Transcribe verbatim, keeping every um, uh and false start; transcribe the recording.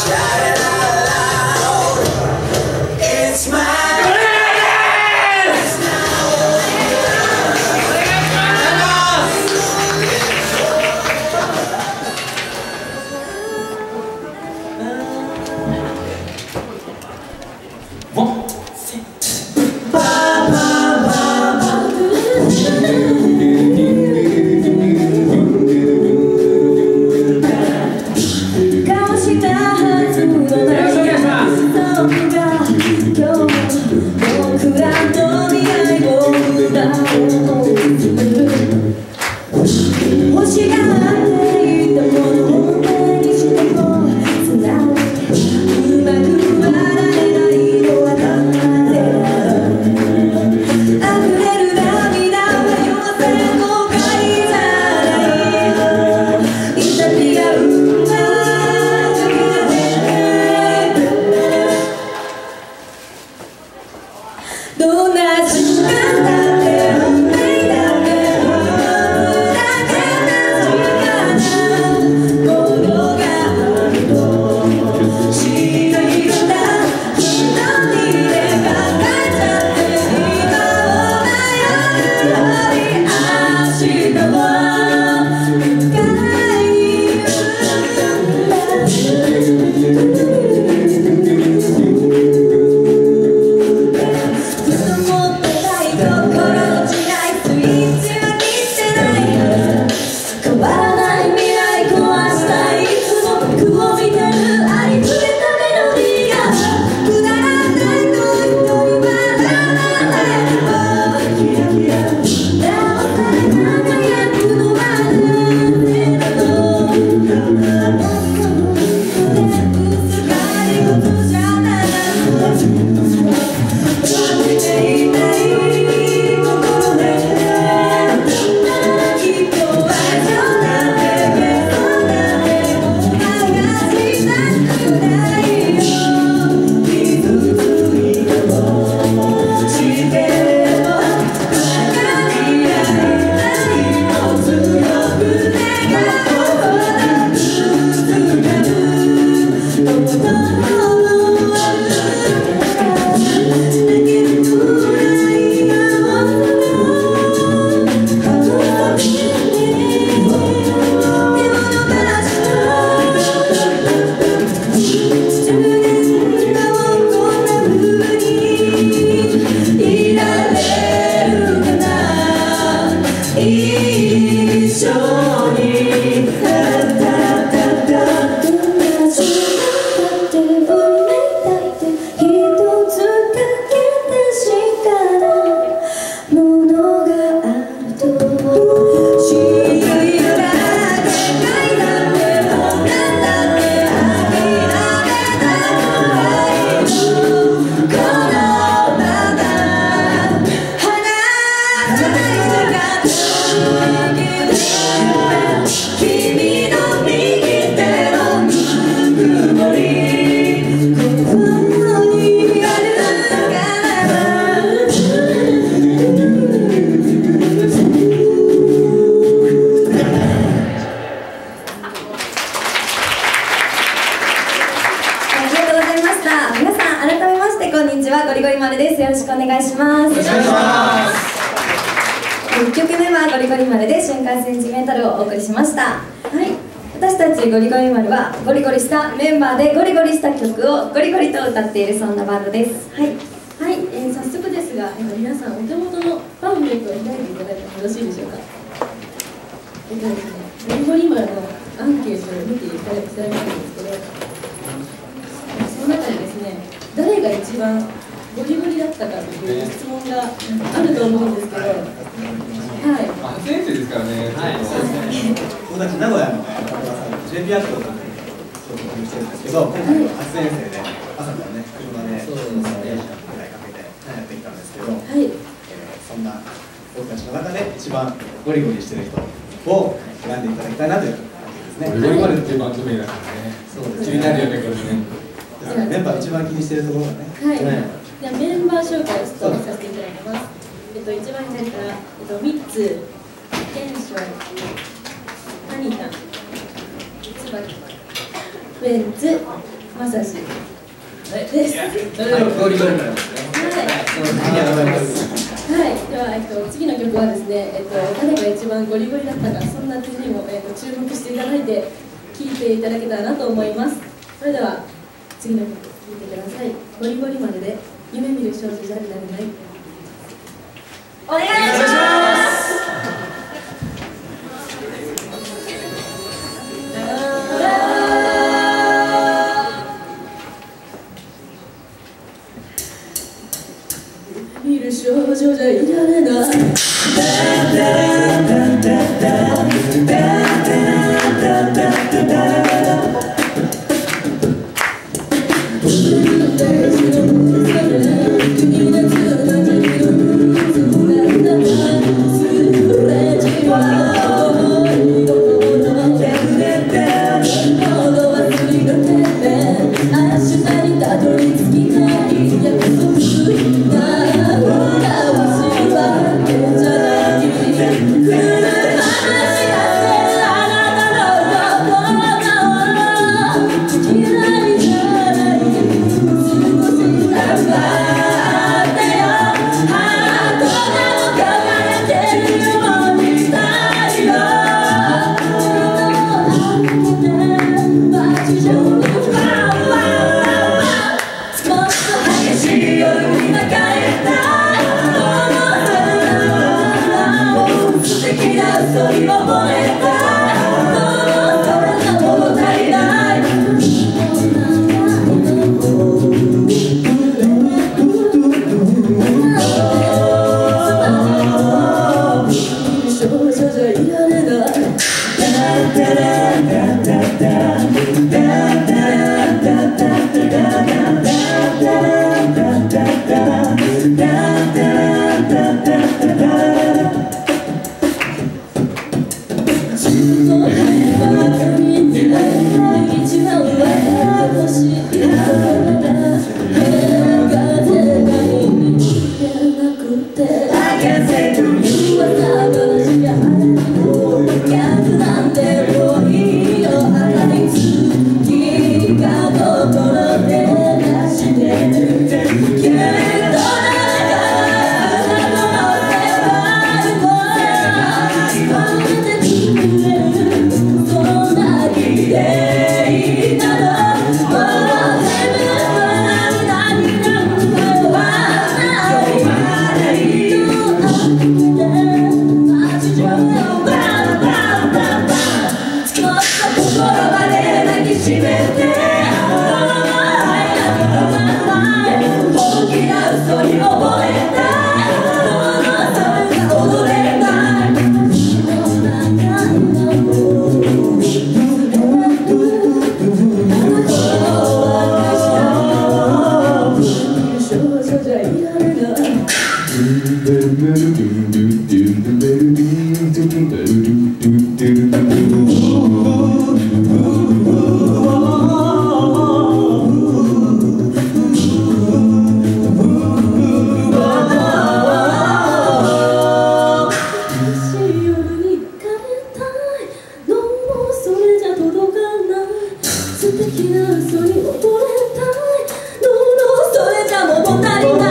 歌っているそんなバンドです。はい、 はい、えー、早速ですが、えー、皆さんお手元のパンフレットを開いていただいてもよろしいでしょうか。えっとですね、ゴリゴリマルのアンケートを見ていただきたいんですけど、その中にですね、誰が一番ゴリゴリだったかという質問があると思うんですけど、はい。 初先生ですからね。はい。そうですね。 僕たち名古屋のジェイピーアクトと所属してるんですけど、今回は初先生で朝からね車でよじかんぐらいかけてやってきたんですけど、はい。そんな僕たちの中で一番ゴリゴリしてる人を選んでいただきたいなという感じですね。 ゴリゴリマルっていうバンド名だからね。そうですね。気になるよねこれね。 メンバー一番気にしてるところがね。 はい。ではメンバー紹介をちょっとさせていただきます。えっと一番左からえっとミッツ、テンション、タニタン、ツバキ、ベンツ、 まさしです。 それではゴリゴリからですね。 はい、では、えっと、次の曲はですね、えっと、誰が一番ゴリゴリだったか、そんな点にも、えっと、注目していただいて、聴いていただけたらなと思います。それでは、次の曲、聴いてください。ゴリゴリまでで、夢見る少女じゃなれない。お願いします。見る少女じゃいられない。素敵な嘘に溺れたい。どうもそれじゃ物足りない。